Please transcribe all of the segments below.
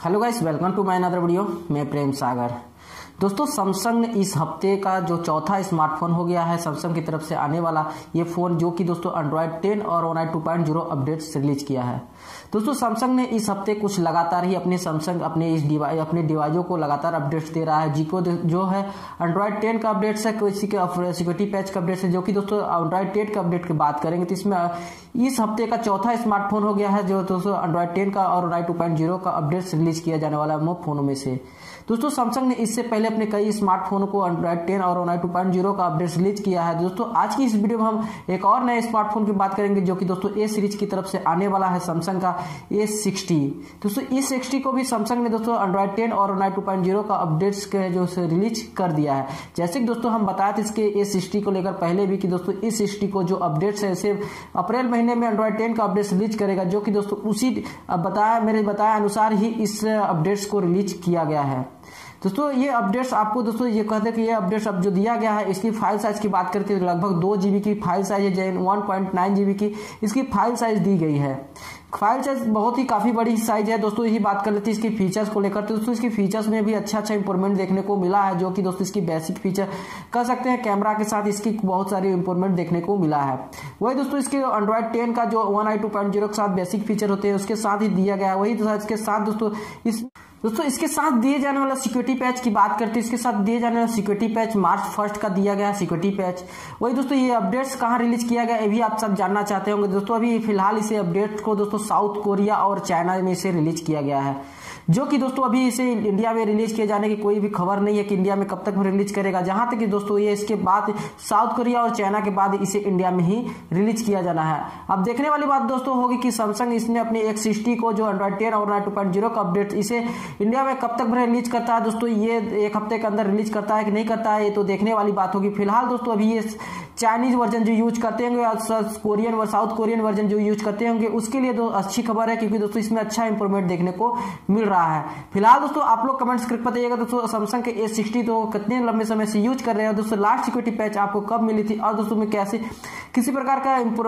Hello guys, welcome to my another video. मैं प्रेम सागर। दोस्तों, Samsung ने इस हफ्ते का जो चौथा स्मार्टफोन हो गया है सैमसंग की तरफ से आने वाला ये फोन, जो कि दोस्तों एंड्रॉयड 10 और OneUI 2.0 अपडेट्स रिलीज किया है। दोस्तों, सैमसंग ने इस हफ्ते कुछ लगातार ही अपने डिवाइसों को लगातार अपडेट्स दे रहा है। जिको जो है एंड्रॉयड 10 का अपडेट्स है, किसी के सिक्योरिटी पैच का अपडेट्स है, जो कि दोस्तों एंड्रॉयड 10 का अपडेट की बात करेंगे तो इसमें इस हफ्ते का चौथा स्मार्टफोन हो गया है जो दोस्तों एंड्रॉयड 10 का और OneUI 2.0 का अपडेट्स रिलीज किया जाने वाला है फोनों में से। दोस्तों, सैमसंग ने इससे पहले अपने कई स्मार्टफोन को एंड्रॉयड 10 और OneUI 2.0 का अपडेट रिलीज किया है। दोस्तों, आज की इस वीडियो में हम एक और नए स्मार्टफोन की बात करेंगे जो कि दोस्तों ए सीरीज की तरफ से आने वाला है, सैमसंग का A60। दोस्तों, A60 को भी सैमसंग ने दोस्तों एंड्रॉयड 10 और OneUI 2.0 का अपडेट्स के जो रिलीज कर दिया है। जैसे कि दोस्तों हम बताए थे इसके A60 को लेकर पहले भी कि दोस्तों A60 को जो अपडेट्स है इसे अप्रैल महीने में एंड्रॉयड 10 का अपडेट रिलीज करेगा, जो कि दोस्तों उसी मेरे बताया अनुसार ही इस अपडेट्स को रिलीज किया गया है। दोस्तों, ये अपडेट्स आपको दोस्तों ये कहते हैं कि ये अपडेट्स अब जो दिया गया है इसकी फाइल साइज की बात करके लगभग 2 GB की फाइल साइज है, 1.9 GB की इसकी फाइल साइज दी गई है। फाइल साइज बहुत ही काफी बड़ी साइज है। दोस्तों, यही बात कर लेते हैं इसकी फीचर्स को लेकर। तो दोस्तों, इसकी फीचर्स में भी अच्छा इंप्रूवमेंट देखने को मिला है, जो कि दोस्तों इसकी बेसिक फीचर कह सकते हैं। कैमरा के साथ इसकी बहुत सारी इंप्रूवमेंट देखने को मिला है। वही दोस्तों इसके एंड्रॉयड 10 का जो OneUI 2.0 के साथ बेसिक फीचर होते हैं उसके साथ ही दिया गया है। वही इसके साथ दोस्तों इसके साथ दिए जाने वाला सिक्योरिटी पैच की बात करते हैं। इसके साथ दिए जाने वाला सिक्योरिटी पैच मार्च 1 का दिया गया सिक्योरिटी पैच। वही दोस्तों ये अपडेट्स कहाँ रिलीज किया गया ये भी आप सब जानना चाहते होंगे। दोस्तों, अभी फिलहाल इसे अपडेट को दोस्तों साउथ कोरिया और चाइना में इसे रिलीज किया गया है, जो कि दोस्तों अभी इसे इंडिया में रिलीज किए जाने की कोई भी खबर नहीं है कि इंडिया में कब तक रिलीज करेगा। जहां तक कि दोस्तों ये इसके बाद साउथ कोरिया और चाइना के बाद इसे इंडिया में ही रिलीज किया जाना है। अब देखने वाली बात दोस्तों होगी कि सैमसंग इसने अपने A60 को जो एंड्रॉयड 10 और OneUI 2.0 का अपडेट इसे इंडिया में कब तक रिलीज करता है। दोस्तों, ये एक हफ्ते के अंदर रिलीज करता है कि नहीं करता है ये तो देखने वाली बात होगी। फिलहाल दोस्तों अभी ये चाइनीज वर्जन जो यूज करते होंगे और साउथ कोरियन वर्जन जो यूज करते होंगे उसके लिए तो अच्छी खबर है, क्योंकि दोस्तों इसमें अच्छा इंप्रूवमेंट देखने को मिल रहा है। फिलहाल दोस्तों आप लोग कमेंट्स करके बताइएगा दोस्तों सैमसंग के A60 तो कितने लंबे समय से यूज कर रहे हैं। दोस्तों, लास्ट सिक्योरिटी पैच आपको कब मिली थी और दोस्तों में कैसे किसी प्रकार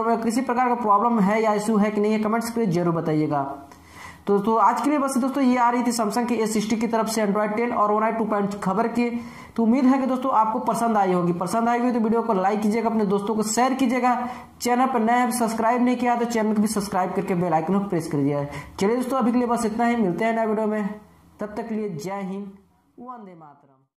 का प्रॉब्लम है या इशू है कि नहीं है, कमेंट्स करके जरूर बताइएगा। तो आज के लिए बस दोस्तों ये आ रही थी सैमसंग के A60 की तरफ से एंड्रॉयड 10 और OneUI 2.0 खबर की। तो उम्मीद है कि दोस्तों आपको पसंद आई होगी। पसंद आई होगी तो वीडियो को लाइक कीजिएगा, अपने दोस्तों को शेयर कीजिएगा। चैनल पर नए सब्सक्राइब नहीं किया तो चैनल को भी सब्सक्राइब करके बेल आइकन को प्रेस कर दिया। चलिए दोस्तों, अभी के लिए बस इतना ही। मिलते हैं नए वीडियो में, तब तक के लिए जय हिंद, वंदे मातरम।